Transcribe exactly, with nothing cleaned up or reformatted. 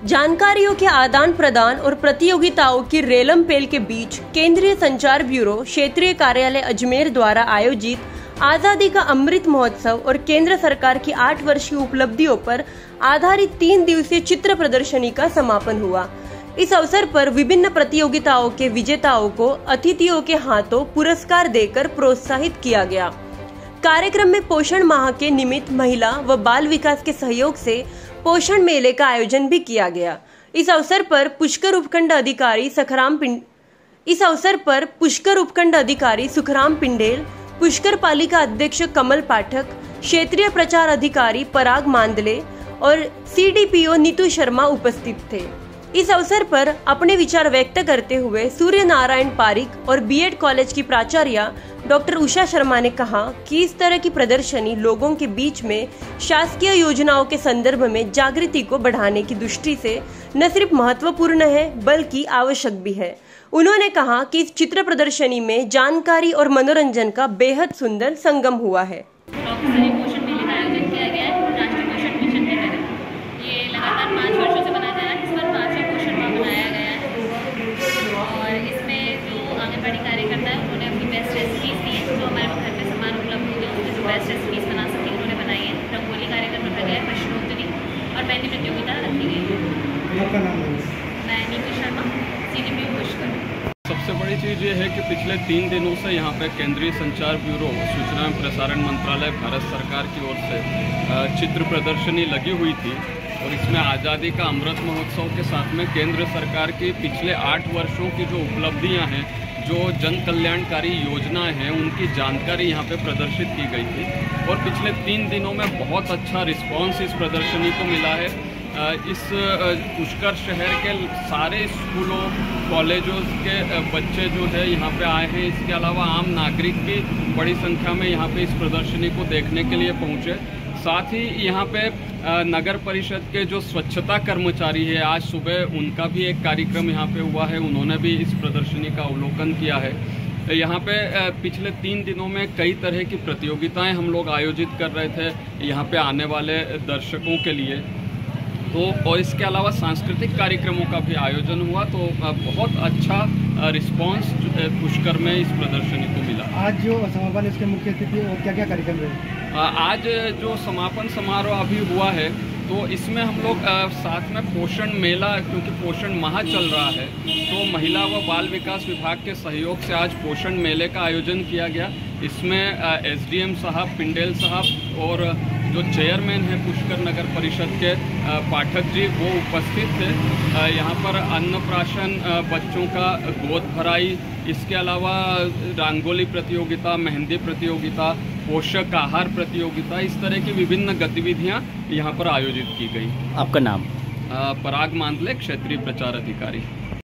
जानकारियों के आदान प्रदान और प्रतियोगिताओं की रेलम पेल के बीच केंद्रीय संचार ब्यूरो क्षेत्रीय कार्यालय अजमेर द्वारा आयोजित आजादी का अमृत महोत्सव और केंद्र सरकार की आठ वर्ष की उपलब्धियों पर आधारित तीन दिवसीय चित्र प्रदर्शनी का समापन हुआ। इस अवसर पर विभिन्न प्रतियोगिताओं के विजेताओं को अतिथियों के हाथों पुरस्कार देकर प्रोत्साहित किया गया। कार्यक्रम में पोषण माह के निमित्त महिला व बाल विकास के सहयोग से पोषण मेले का आयोजन भी किया गया। इस अवसर पर पुष्कर उपखंड अधिकारी सखराम पिंड इस अवसर पर पुष्कर उपखंड अधिकारी सुखराम पिंडेल, पुष्कर पालिका अध्यक्ष कमल पाठक, क्षेत्रीय प्रचार अधिकारी पराग मांदले और सीडीपीओ नीतू शर्मा उपस्थित थे। इस अवसर पर अपने विचार व्यक्त करते हुए सूर्य नारायण पारिक और बीएड कॉलेज की प्राचार्य डॉक्टर उषा शर्मा ने कहा कि इस तरह की प्रदर्शनी लोगों के बीच में शासकीय योजनाओं के संदर्भ में जागृति को बढ़ाने की दृष्टि से न सिर्फ महत्वपूर्ण है बल्कि आवश्यक भी है। उन्होंने कहा कि इस चित्र प्रदर्शनी में जानकारी और मनोरंजन का बेहद सुंदर संगम हुआ है। कार्यकर्ता है उन्होंने अपनी बेस्ट रेसिपीज दी है, जो हमारे घर में सामान उपलब्ध हो गया उसमें जो बेस्ट रेसिपीज बना सके उन्होंने बनाई है। रंगोली कार्यक्रम रखा गया है, प्रश्नोत्तरी और मेहंदी प्रतियोगिता रखी गई है। आपका नाम है? मैं नीतू शर्मा, सीडीपीओ पुष्कर। सबसे बड़ी चीज़ ये है कि पिछले तीन दिनों से यहाँ पे केंद्रीय संचार ब्यूरो, सूचना एवं प्रसारण मंत्रालय, भारत सरकार की ओर से चित्र प्रदर्शनी लगी हुई थी और इसमें आज़ादी का अमृत महोत्सव के साथ में केंद्र सरकार की पिछले आठ वर्षों की जो उपलब्धियाँ हैं, जो जन कल्याणकारी योजनाएं हैं, उनकी जानकारी यहाँ पे प्रदर्शित की गई थी और पिछले तीन दिनों में बहुत अच्छा रिस्पांस इस प्रदर्शनी को मिला है। इस पुष्कर शहर के सारे स्कूलों कॉलेजों के बच्चे जो है यहाँ पे आए हैं। इसके अलावा आम नागरिक भी बड़ी संख्या में यहाँ पे इस प्रदर्शनी को देखने के लिए पहुँचे। साथ ही यहाँ पे नगर परिषद के जो स्वच्छता कर्मचारी है, आज सुबह उनका भी एक कार्यक्रम यहाँ पे हुआ है, उन्होंने भी इस प्रदर्शनी का अवलोकन किया है। यहाँ पे पिछले तीन दिनों में कई तरह की प्रतियोगिताएं हम लोग आयोजित कर रहे थे यहाँ पे आने वाले दर्शकों के लिए, तो और इसके अलावा सांस्कृतिक कार्यक्रमों का भी आयोजन हुआ। तो बहुत अच्छा रिस्पांस पुष्कर में इस प्रदर्शनी को मिला। आज जो समापन इसके मुख्य अतिथि और क्या क्या कार्यक्रम रहे? आज जो समापन समारोह अभी हुआ है तो इसमें हम लोग साथ में पोषण मेला, क्योंकि पोषण माह चल रहा है, तो महिला व बाल विकास विभाग के सहयोग से आज पोषण मेले का आयोजन किया गया। इसमें एसडीएम साहब पिंडेल साहब और जो चेयरमैन है पुष्कर नगर परिषद के पाठक जी, वो उपस्थित थे। यहाँ पर अन्नप्राशन, बच्चों का गोद भराई, इसके अलावा रंगोली प्रतियोगिता, मेहंदी प्रतियोगिता, पोषक आहार प्रतियोगिता, इस तरह की विभिन्न गतिविधियाँ यहाँ पर आयोजित की गई। आपका नाम? पराग मांदले, क्षेत्रीय प्रचार अधिकारी।